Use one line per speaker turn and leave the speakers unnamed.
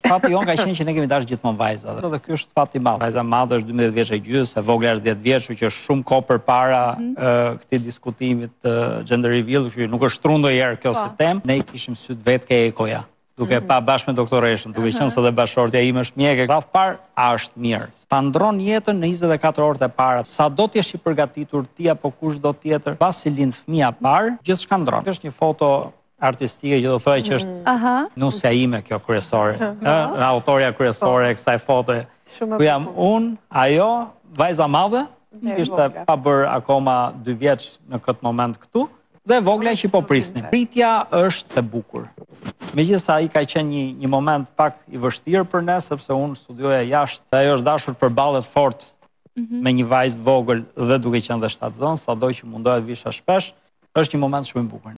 Fati jon ka qenë që ne kemi dashur gjithmonë vajza. Dhe ky është fati i madh. Vajza e madhe është 12 vjeç e gjys, e vogla është 10 vjeç, që është shumë kohë përpara këtij diskutimit të gender reveal, që nuk është trundoj herë kjo si temë. Ne kishim syt vetë ke ekoja. Duke pa bashkë me doktoreshën, duke qenë se dhe bashortja ime është mjeke, radh parë, a është mirë. Ta ndron jetën në 24 orët e para. Sa do t'jesh i përgatitur ti apo kush do tjetër, pasi lind fëmia parë, gjithçka ndron. Kjo është një foto artistike që do thojë që është nusja ime kjo kryesore, autorja kryesore e kësaj fotoje. Ku jam unë, ajo, vajza madhe, ishte pa bërë akoma 2 vjeç në këtë moment këtu, dhe vogla që po prisnim. Pritja është e bukur. Megjithëse ai ka qenë një moment pak i vështirë për ne, sepse unë studioja jashtë, ajo është dashur përballet fort me një vajzë vogël dhe duke qenë dhe shtatzën, sado që mundohet visha shpesh, është një moment shumë i bukur.